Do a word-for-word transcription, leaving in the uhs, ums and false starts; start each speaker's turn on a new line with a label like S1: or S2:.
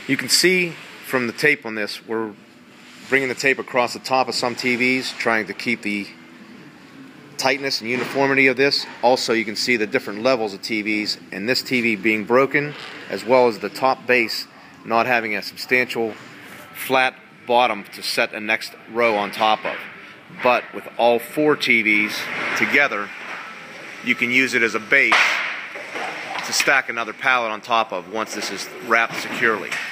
S1: You can see from the tape on this, we're bringing the tape across the top of some T Vs, trying to keep the tightness and uniformity of this. Also, you can see the different levels of T Vs, and this T V being broken, as well as the top base not having a substantial flat bottom to set a next row on top of. But with all four T Vs together, you can use it as a base to stack another pallet on top of once this is wrapped securely.